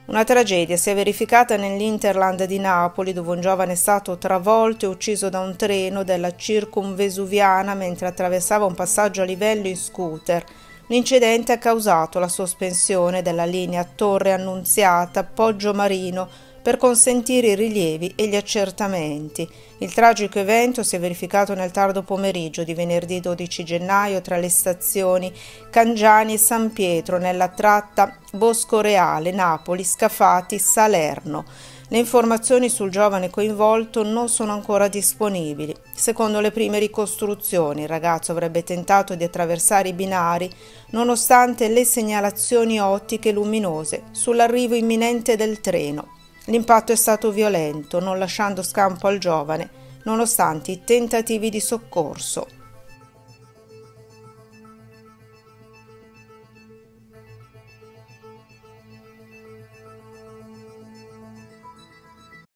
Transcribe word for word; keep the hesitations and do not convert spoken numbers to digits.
Una tragedia si è verificata nell'Interland di Napoli, dove un giovane è stato travolto e ucciso da un treno della Circumvesuviana mentre attraversava un passaggio a livello in scooter. L'incidente ha causato la sospensione della linea Torre Annunziata-Poggio Marino per consentire i rilievi e gli accertamenti. Il tragico evento si è verificato nel tardo pomeriggio di venerdì dodici gennaio tra le stazioni Cangiani e San Pietro nella tratta Bosco Reale, Napoli, Scafati, Salerno. Le informazioni sul giovane coinvolto non sono ancora disponibili. Secondo le prime ricostruzioni, il ragazzo avrebbe tentato di attraversare i binari nonostante le segnalazioni ottiche luminose sull'arrivo imminente del treno. L'impatto è stato violento, non lasciando scampo al giovane, nonostante i tentativi di soccorso.